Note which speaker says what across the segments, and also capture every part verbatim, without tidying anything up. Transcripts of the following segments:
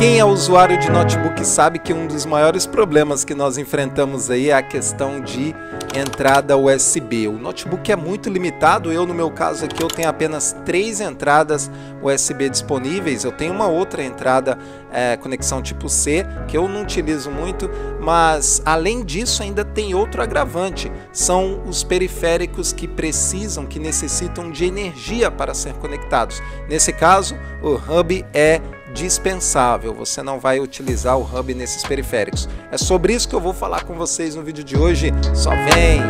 Speaker 1: Quem é usuário de notebook sabe que um dos maiores problemas que nós enfrentamos aí é a questão de entrada U S B. O notebook é muito limitado, eu no meu caso aqui eu tenho apenas três entradas U S B disponíveis, eu tenho uma outra entrada é, conexão tipo C, que eu não utilizo muito, mas além disso ainda tem outro agravante, são os periféricos que precisam, que necessitam de energia para ser conectados. Nesse caso, o hub é dispensável, você não vai utilizar o hub nesses periféricos. É sobre isso que eu vou falar com vocês no vídeo de hoje, só vem!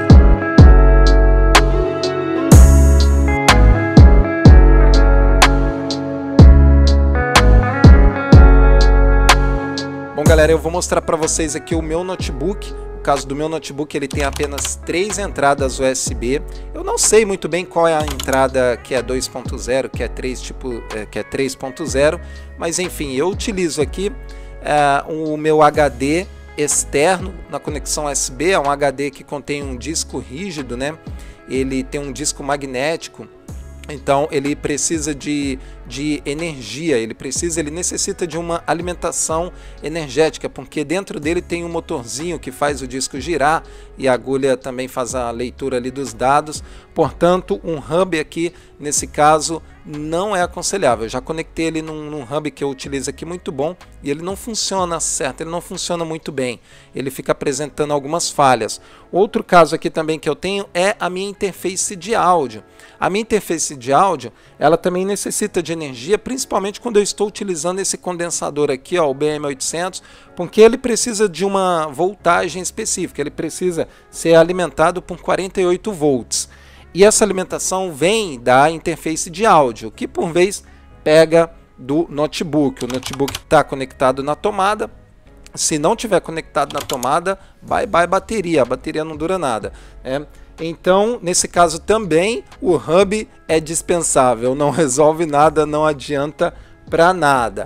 Speaker 1: Bom galera, eu vou mostrar para vocês aqui o meu notebook. No caso do meu notebook, ele tem apenas três entradas U S B. Eu não sei muito bem qual é a entrada que é dois ponto zero, que é três tipo, é, que é três ponto zero, mas enfim, eu utilizo aqui é, o meu H D externo na conexão U S B, é um H D que contém um disco rígido, né? Ele tem um disco magnético. Então ele precisa de, de energia, ele precisa, ele necessita de uma alimentação energética, porque dentro dele tem um motorzinho que faz o disco girar e a agulha também faz a leitura ali dos dados. Portanto, um hub aqui, nesse caso, não é aconselhável. Eu já conectei ele num, num hub que eu utilizo aqui muito bom e ele não funciona certo, ele não funciona muito bem. Ele fica apresentando algumas falhas. Outro caso aqui também que eu tenho é a minha interface de áudio. A minha interface de áudio, ela também necessita de energia, principalmente quando eu estou utilizando esse condensador aqui, ó, o B M oitocentos, porque ele precisa de uma voltagem específica, ele precisa ser alimentado por quarenta e oito volts. E essa alimentação vem da interface de áudio, que por vez pega do notebook. O notebook está conectado na tomada. Se não tiver conectado na tomada, bye bye bateria, a bateria não dura nada, né? Então, nesse caso também, o hub é dispensável, não resolve nada, não adianta para nada.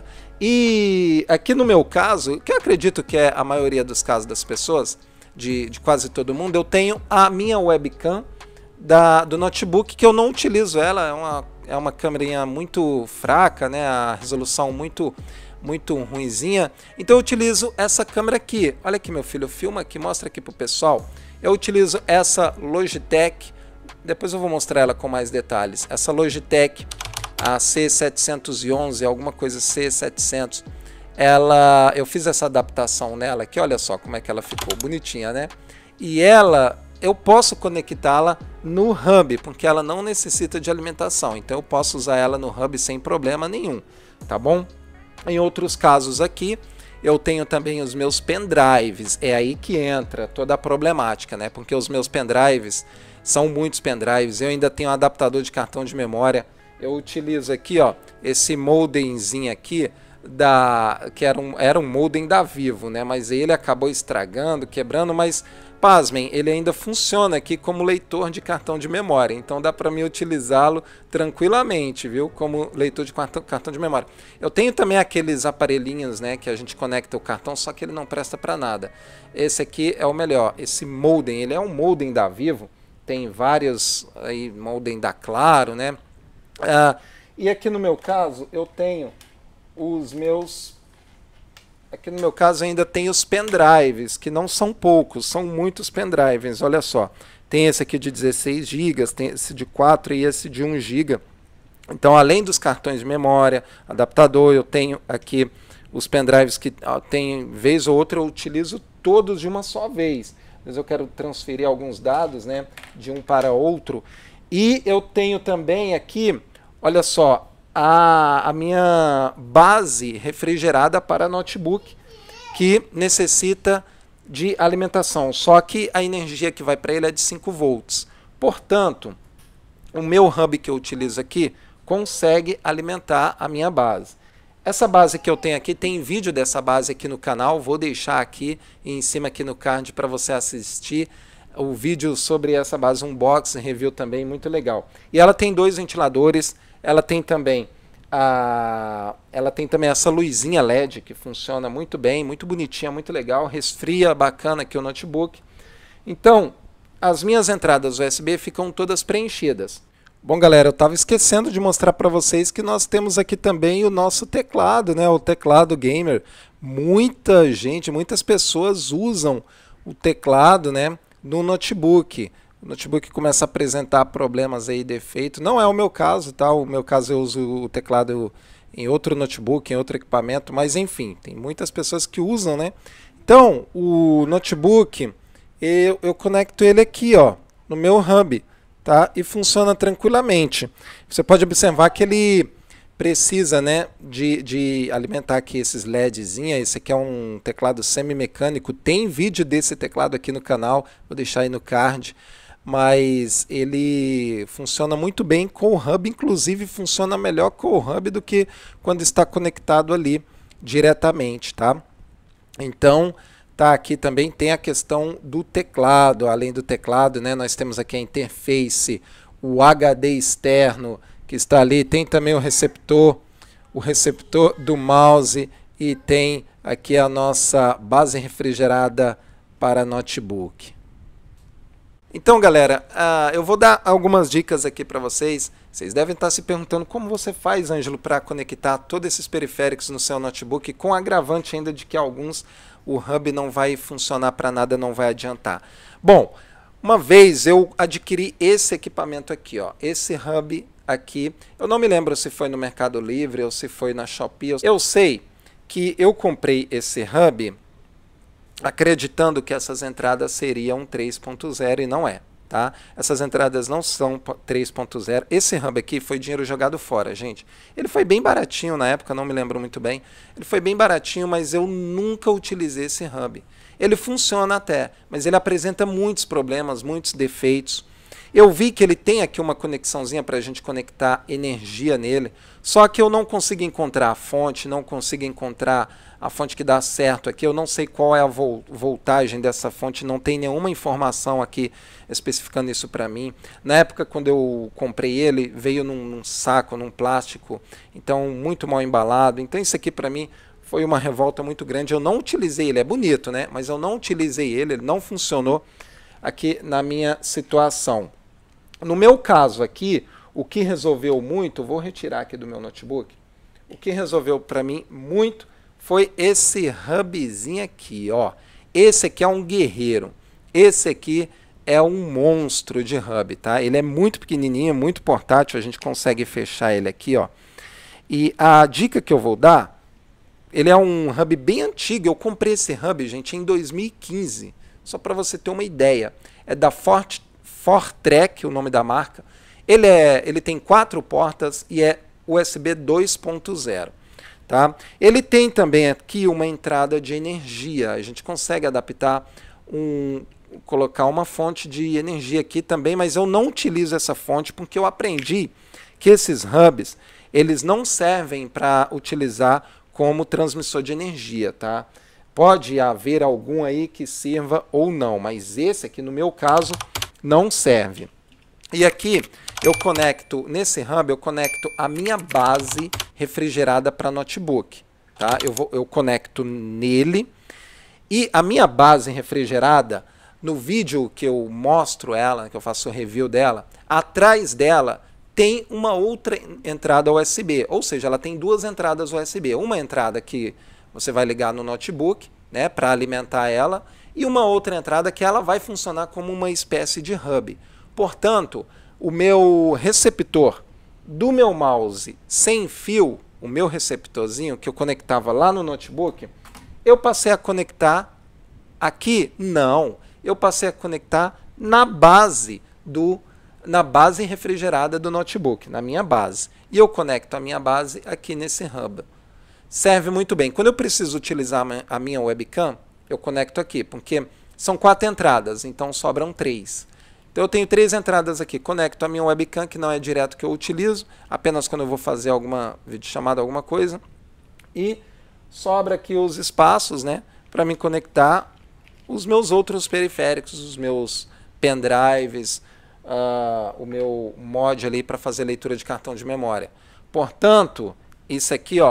Speaker 1: E aqui no meu caso, que eu acredito que é a maioria dos casos das pessoas, de, de quase todo mundo, eu tenho a minha webcam da, do notebook, que eu não utilizo ela, é uma, é uma câmerinha muito fraca, né? A resolução muito... muito ruinzinha, então eu utilizo essa câmera aqui. Olha aqui meu filho, filma aqui, mostra aqui pro pessoal. Eu utilizo essa Logitech, depois eu vou mostrar ela com mais detalhes. Essa Logitech, a C setecentos e onze, alguma coisa C setecentos. Ela, eu fiz essa adaptação nela aqui, olha só como é que ela ficou bonitinha, né? E ela, eu posso conectá-la no hub, porque ela não necessita de alimentação. Então eu posso usar ela no hub sem problema nenhum, tá bom? Em outros casos aqui, eu tenho também os meus pendrives, é aí que entra toda a problemática, né? Porque os meus pendrives são muitos pendrives, eu ainda tenho um adaptador de cartão de memória, eu utilizo aqui, ó, esse modemzinho aqui, da, que era um, era um modem da Vivo, né? Mas ele acabou estragando, quebrando, mas pasmem, ele ainda funciona aqui como leitor de cartão de memória, então dá para mim utilizá-lo tranquilamente, viu? Como leitor de cartão, cartão de memória. Eu tenho também aqueles aparelhinhos, né, que a gente conecta o cartão, só que ele não presta para nada. Esse aqui é o melhor, esse modem, ele é um modem da Vivo, tem vários aí, modem da Claro, né? Ah, e aqui no meu caso, eu tenho os meus... Aqui no meu caso ainda tem os pendrives, que não são poucos, são muitos pendrives, olha só. Tem esse aqui de dezesseis gigas, tem esse de quatro e esse de um giga. Então, além dos cartões de memória, adaptador, eu tenho aqui os pendrives que ó, tem vez ou outra eu utilizo todos de uma só vez. Mas eu quero transferir alguns dados, né, de um para outro. E eu tenho também aqui, olha só, A, a minha base refrigerada para notebook, que necessita de alimentação, só que a energia que vai para ele é de cinco volts. Portanto, o meu hub que eu utilizo aqui consegue alimentar a minha base. Essa base que eu tenho aqui, tem vídeo dessa base aqui no canal, vou deixar aqui em cima aqui no card para você assistir o vídeo sobre essa base, um unboxing, review também, muito legal. E ela tem dois ventiladores, ela tem também a, ela tem também essa luzinha L E D que funciona muito bem, muito bonitinha, muito legal, resfria bacana aqui o notebook. Então, as minhas entradas U S B ficam todas preenchidas. Bom, galera, eu estava esquecendo de mostrar para vocês que nós temos aqui também o nosso teclado, né? O teclado gamer. Muita gente, muitas pessoas usam o teclado, né, no notebook. O notebook começa a apresentar problemas aí, defeito. Não é o meu caso, tá? O meu caso eu uso o teclado em outro notebook, em outro equipamento, mas enfim, tem muitas pessoas que usam, né? Então, o notebook, eu, eu conecto ele aqui, ó, no meu hub. Tá? E funciona tranquilamente. Você pode observar que ele precisa, né, de, de alimentar aqui esses LEDzinhos. Esse aqui é um teclado semi-mecânico. Tem vídeo desse teclado aqui no canal, vou deixar aí no card. Mas ele funciona muito bem com o hub, inclusive funciona melhor com o hub do que quando está conectado ali diretamente, tá? Então, tá, aqui também tem a questão do teclado. Além do teclado, né, nós temos aqui a interface, o H D externo que está ali, tem também o receptor, o receptor do mouse e tem aqui a nossa base refrigerada para notebook. Então, galera, uh, eu vou dar algumas dicas aqui para vocês. Vocês devem estar se perguntando como você faz, Ângelo, para conectar todos esses periféricos no seu notebook, com agravante ainda de que alguns o hub não vai funcionar para nada, não vai adiantar. Bom, uma vez eu adquiri esse equipamento aqui, ó, esse hub aqui. Eu não me lembro se foi no Mercado Livre ou se foi na Shopee. Eu sei que eu comprei esse hub acreditando que essas entradas seriam três ponto zero e não é. Tá? Essas entradas não são três ponto zero. Esse hub aqui foi dinheiro jogado fora, gente. Ele foi bem baratinho na época, não me lembro muito bem. Ele foi bem baratinho, mas eu nunca utilizei esse hub. Ele funciona até, mas ele apresenta muitos problemas, muitos defeitos. Eu vi que ele tem aqui uma conexãozinha para a gente conectar energia nele, só que eu não consigo encontrar a fonte, não consigo encontrar a fonte que dá certo aqui. Eu não sei qual é a voltagem dessa fonte, não tem nenhuma informação aqui especificando isso para mim. Na época, quando eu comprei ele, veio num, num saco, num plástico, então muito mal embalado. Então isso aqui para mim foi uma revolta muito grande. Eu não utilizei ele, é bonito, né? Mas eu não utilizei ele, ele não funcionou aqui na minha situação. No meu caso aqui, o que resolveu muito, vou retirar aqui do meu notebook, o que resolveu para mim muito foi esse hubzinho aqui, ó. Esse aqui é um guerreiro, esse aqui é um monstro de hub, tá? Ele é muito pequenininho, muito portátil, a gente consegue fechar ele aqui, ó. E a dica que eu vou dar, ele é um hub bem antigo, eu comprei esse hub, gente, em dois mil e quinze, só para você ter uma ideia. É da Fort Fortrek, o nome da marca. Ele, é, ele tem quatro portas e é U S B dois ponto zero. Tá? Ele tem também aqui uma entrada de energia. A gente consegue adaptar, um, colocar uma fonte de energia aqui também, mas eu não utilizo essa fonte porque eu aprendi que esses hubs eles não servem para utilizar como transmissor de energia. Tá? Pode haver algum aí que sirva ou não, mas esse aqui, no meu caso, não serve. E aqui eu conecto, nesse hub eu conecto a minha base refrigerada para notebook. Tá? Eu, vou, eu conecto nele e a minha base refrigerada, no vídeo que eu mostro ela, que eu faço o review dela, atrás dela tem uma outra entrada U S B, ou seja, ela tem duas entradas U S B. Uma entrada que você vai ligar no notebook, né, para alimentar ela, e uma outra entrada que ela vai funcionar como uma espécie de hub. Portanto, o meu receptor do meu mouse sem fio, o meu receptorzinho que eu conectava lá no notebook, eu passei a conectar aqui? Não, eu passei a conectar na base do na base refrigerada do notebook, na minha base. E eu conecto a minha base aqui nesse hub. Serve muito bem. Quando eu preciso utilizar a minha webcam, eu conecto aqui, porque são quatro entradas, então sobram três. Então eu tenho três entradas aqui, conecto a minha webcam, que não é direto que eu utilizo, apenas quando eu vou fazer alguma videochamada, alguma coisa, e sobra aqui os espaços, né, para me conectar os meus outros periféricos, os meus pendrives, uh, o meu mod ali para fazer leitura de cartão de memória. Portanto, isso aqui, ó,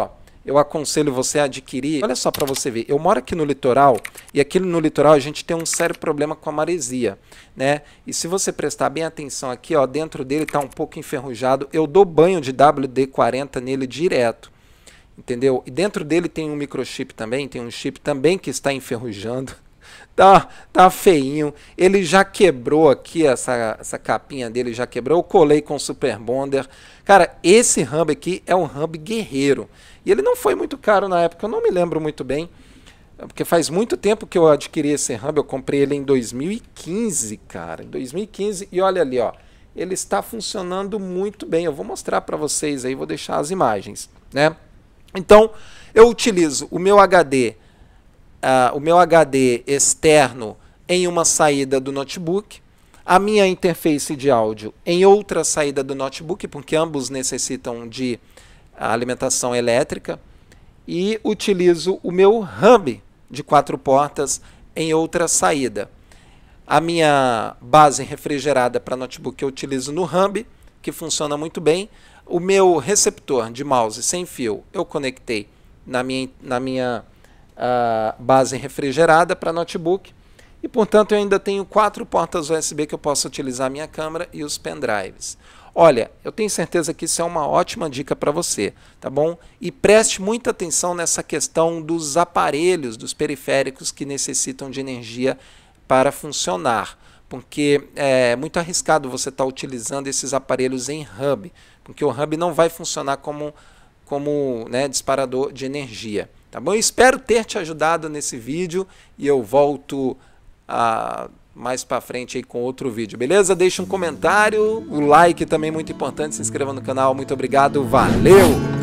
Speaker 1: eu aconselho você a adquirir. Olha só para você ver, eu moro aqui no litoral e aqui no litoral a gente tem um sério problema com a maresia, né? E se você prestar bem atenção aqui, ó, dentro dele está um pouco enferrujado. Eu dou banho de W D quarenta nele direto, entendeu? E dentro dele tem um microchip também, tem um chip também que está enferrujando. Tá, tá feinho. Ele já quebrou aqui, essa, essa capinha dele já quebrou. Eu colei com Super Bonder. Cara, esse hub aqui é um hub guerreiro. E ele não foi muito caro na época, eu não me lembro muito bem. Porque faz muito tempo que eu adquiri esse hub. Eu comprei ele em dois mil e quinze, cara. Em dois mil e quinze. E olha ali, ó. Ele está funcionando muito bem. Eu vou mostrar para vocês aí, vou deixar as imagens, né? Então, eu utilizo o meu H D... Uh, o meu H D externo em uma saída do notebook, a minha interface de áudio em outra saída do notebook, porque ambos necessitam de alimentação elétrica, e utilizo o meu hub de quatro portas em outra saída. A minha base refrigerada para notebook eu utilizo no hub, que funciona muito bem. O meu receptor de mouse sem fio eu conectei na minha... Na minha a base refrigerada para notebook e, portanto, eu ainda tenho quatro portas U S B que eu posso utilizar a minha câmera e os pendrives. Olha, eu tenho certeza que isso é uma ótima dica para você, tá bom? E preste muita atenção nessa questão dos aparelhos, dos periféricos que necessitam de energia para funcionar, porque é muito arriscado você estar utilizando esses aparelhos em hub, porque o hub não vai funcionar como, como né, disparador de energia. Tá bom? Eu espero ter te ajudado nesse vídeo e eu volto a, mais para frente aí com outro vídeo, beleza? Deixa um comentário, o like também é muito importante, se inscreva no canal, muito obrigado, valeu!